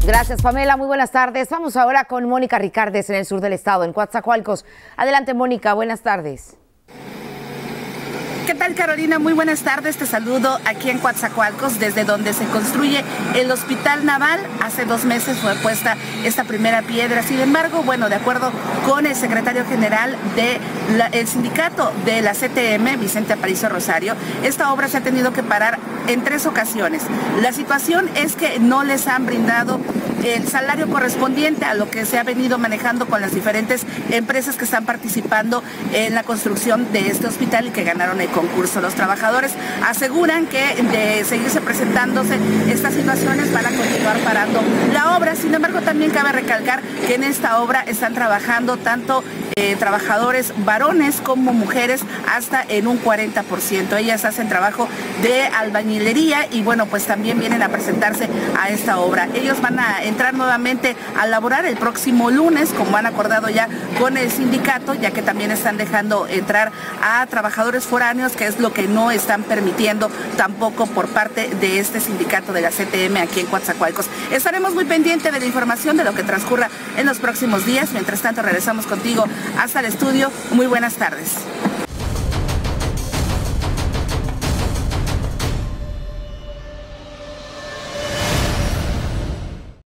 Gracias, Pamela. Muy buenas tardes. Vamos ahora con Mónica Ricardes en el sur del estado, en Coatzacoalcos. Adelante, Mónica. Buenas tardes. ¿Qué tal, Carolina? Muy buenas tardes. Te saludo aquí en Coatzacoalcos, desde donde se construye el Hospital Naval. Hace 2 meses fue puesta esta primera piedra. Sin embargo, bueno, de acuerdo con el secretario general del sindicato de la CTM, Vicente Aparicio Rosario, esta obra se ha tenido que parar en 3 ocasiones. La situación es que no les han brindado el salario correspondiente a lo que se ha venido manejando con las diferentes empresas que están participando en la construcción de este hospital y que ganaron el concurso. Los trabajadores aseguran que de seguirse presentándose estas situaciones van a continuar parando la obra. Sin embargo, también cabe recalcar que en esta obra están trabajando tanto trabajadores varones como mujeres, hasta en un 40%. Ellas hacen trabajo de albañilería y bueno, pues también vienen a presentarse a esta obra. Ellos van a entrar nuevamente a laborar el próximo lunes, como han acordado ya con el sindicato, ya que también están dejando entrar a trabajadores foráneos, que es lo que no están permitiendo tampoco por parte de este sindicato de la CTM aquí en Coatzacoalcos. Estaremos muy pendientes de la información de lo que transcurra en los próximos días. Mientras tanto, regresamos contigo hasta el estudio. Muy buenas tardes.